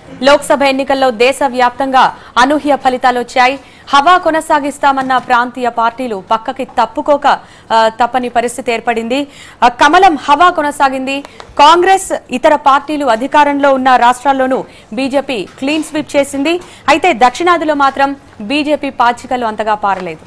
లోక్సభ ఎన్నికల్లో దేశవ్యాప్తంగా అనూహ్య ఫలితాలు వచ్చాయి. హవా కొనసాగిస్తామన్న ప్రాంతీయ పార్టీలు పక్కకి తప్పుకోక తప్పని పరిస్థితి ఏర్పడింది. కమలం హవా కొనసాగింది. కాంగ్రెస్ ఇతర పార్టీలు అధికారంలో ఉన్న రాష్ట్రాల్లోనూ బీజేపీ క్లీన్ స్వీప్ చేసింది. అయితే దక్షిణాదిలో మాత్రం బీజేపీ పాచికలు అంతగా పారలేదు.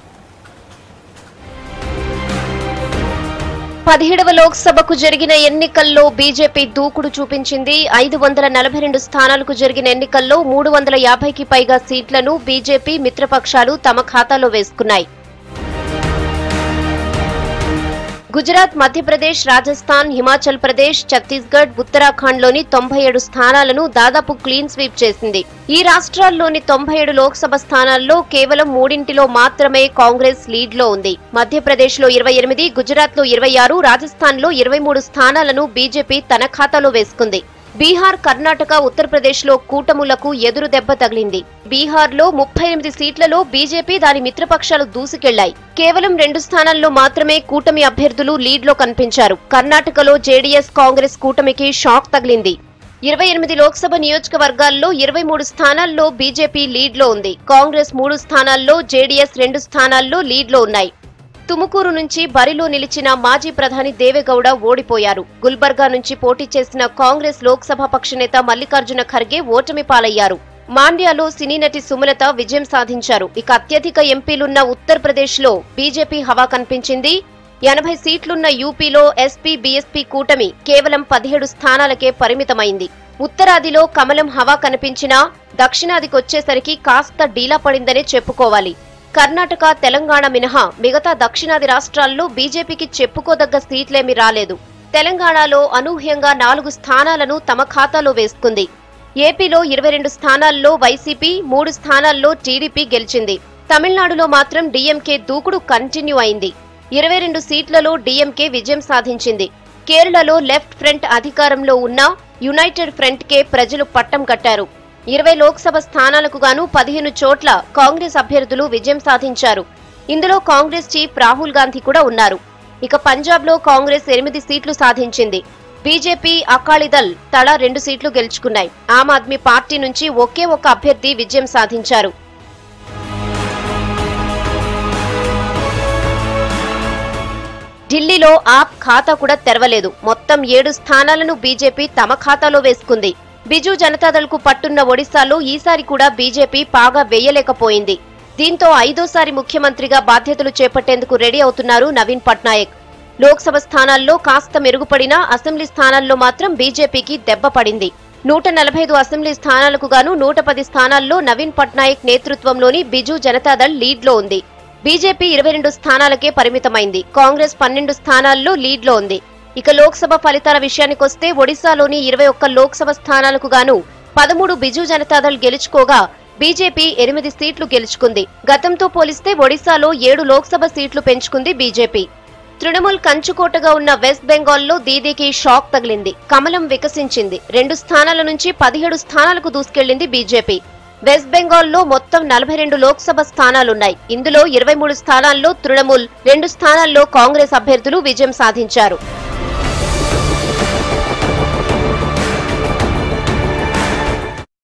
17వ లోక్సభకు జరిగిన ఎన్నికల్లో బీజేపీ దూకుడు చూపించింది. 542 స్థానాలకు జరిగిన ఎన్నికల్లో 350కి పైగా సీట్లను బీజేపీ మిత్రపక్షాలు తమ ఖాతాలో వేసుకున్నాయి. గుజరాత్, మధ్యప్రదేశ్, రాజస్థాన్, హిమాచల్ ప్రదేశ్, ఛత్తీస్గఢ్, ఉత్తరాఖండ్లోని 97 స్థానాలను దాదాపు క్లీన్ స్వీప్ చేసింది. ఈ రాష్ట్రాల్లోని 97 లోక్సభ స్థానాల్లో కేవలం 3 మాత్రమే కాంగ్రెస్ లీడ్లో ఉంది. మధ్యప్రదేశ్లో 28, గుజరాత్లో 26, రాజస్థాన్లో 23 స్థానాలను బీజేపీ తన ఖాతాలో వేసుకుంది. బీహార్, కర్ణాటక, ఉత్తరప్రదేశ్లో కూటములకు ఎదురు దెబ్బ తగిలింది. బీహార్లో 38 సీట్లలో బీజేపీ దాని మిత్రపక్షాలు దూసుకెళ్లాయి. కేవలం 2 స్థానాల్లో మాత్రమే కూటమి అభ్యర్థులు లీడ్లో కనిపించారు. కర్ణాటకలో జేడీఎస్ కాంగ్రెస్ కూటమికి షాక్ తగిలింది. 28 లోక్సభ నియోజకవర్గాల్లో 23 స్థానాల్లో బీజేపీ లీడ్లో ఉంది. కాంగ్రెస్ 3 స్థానాల్లో, జేడీఎస్ 2 స్థానాల్లో లీడ్లో ఉన్నాయి. తుముకూరు నుంచి బరిలో నిలిచిన మాజీ ప్రధాని దేవేగౌడ ఓడిపోయారు. గుల్బర్గా నుంచి పోటీ చేసిన కాంగ్రెస్ లోక్సభ పక్షనేత మల్లికార్జున ఖర్గే ఓటమి పాలయ్యారు. మాండ్యాలో సినీ నటి సుమలత విజయం సాధించారు. ఇక అత్యధిక ఎంపీలున్న ఉత్తరప్రదేశ్లో బీజేపీ హవా కనిపించింది. 80 సీట్లున్న యూపీలో ఎస్పీ బీఎస్పీ కూటమి కేవలం 17 స్థానాలకే పరిమితమైంది. ఉత్తరాదిలో కమలం హవా కనిపించినా దక్షిణాదికొచ్చేసరికి కాస్త డీలా పడిందనే చెప్పుకోవాలి. కర్ణాటక, తెలంగాణ మినహా మిగతా దక్షిణాది రాష్ట్రాల్లో బీజేపీకి చెప్పుకోదగ్గ సీట్లేమీ రాలేదు. తెలంగాణలో అనూహ్యంగా 4 స్థానాలను తమ ఖాతాలో వేసుకుంది. ఏపీలో 22 స్థానాల్లో వైసీపీ, 3 స్థానాల్లో టీడీపీ గెలిచింది. తమిళనాడులో మాత్రం డీఎంకే దూకుడు కంటిన్యూ అయింది. 22 సీట్లలో డీఎంకే విజయం సాధించింది. కేరళలో లెఫ్ట్ ఫ్రంట్ అధికారంలో ఉన్న యునైటెడ్ ఫ్రంట్కే ప్రజలు పట్టం కట్టారు. 20 లోక్సభ స్థానాలకు గాను 15 చోట్ల కాంగ్రెస్ అభ్యర్థులు విజయం సాధించారు. ఇందులో కాంగ్రెస్ చీఫ్ రాహుల్ గాంధీ కూడా ఉన్నారు. ఇక పంజాబ్లో కాంగ్రెస్ 8 సీట్లు సాధించింది. బీజేపీ, అకాలీదళ్ తలా 2 సీట్లు గెలుచుకున్నాయి. ఆమ్ ఆద్మీ పార్టీ నుంచి ఒకే ఒక అభ్యర్థి విజయం సాధించారు. ఢిల్లీలో ఆప్ ఖాతా కూడా తెరవలేదు. మొత్తం 7 స్థానాలను బీజేపీ తమ ఖాతాలో వేసుకుంది. బిజు జనతాదళ్కు పట్టున్న ఒడిశాలో ఈసారి కూడా బీజేపీ పాగా వేయలేకపోయింది. దీంతో 5వ ముఖ్యమంత్రిగా బాధ్యతలు చేపట్టేందుకు రెడీ అవుతున్నారు నవీన్ పట్నాయక్. లోక్సభ స్థానాల్లో కాస్త మెరుగుపడినా అసెంబ్లీ స్థానాల్లో మాత్రం బీజేపీకి దెబ్బ పడింది. 145 అసెంబ్లీ స్థానాలకు గాను 110 స్థానాల్లో నవీన్ పట్నాయక్ నేతృత్వంలోని బిజు జనతాదళ్ లీడ్లో ఉంది. బీజేపీ 22 స్థానాలకే పరిమితమైంది. కాంగ్రెస్ 12 స్థానాల్లో లీడ్లో ఉంది. ఇక లోక్సభ ఫలితాల విషయానికొస్తే ఒడిశాలోని 21 లోక్సభ స్థానాలకు గాను 13 బిజు జనతాదళ్ గెలుచుకోగా బీజేపీ 8 సీట్లు గెలుచుకుంది. గతంతో పోలిస్తే ఒడిశాలో 7 లోక్సభ సీట్లు పెంచుకుంది బీజేపీ. తృణమూల్ కంచుకోటగా ఉన్న వెస్ట్ బెంగాల్లో దీదీకి షాక్ తగిలింది. కమలం వికసించింది. 2 స్థానాల నుంచి 17 స్థానాలకు దూసుకెళ్లింది బీజేపీ. వెస్ట్ బెంగాల్లో మొత్తం 42 లోక్సభ స్థానాలున్నాయి. ఇందులో 23 స్థానాల్లో తృణమూల్, 2 స్థానాల్లో కాంగ్రెస్ అభ్యర్థులు విజయం సాధించారు.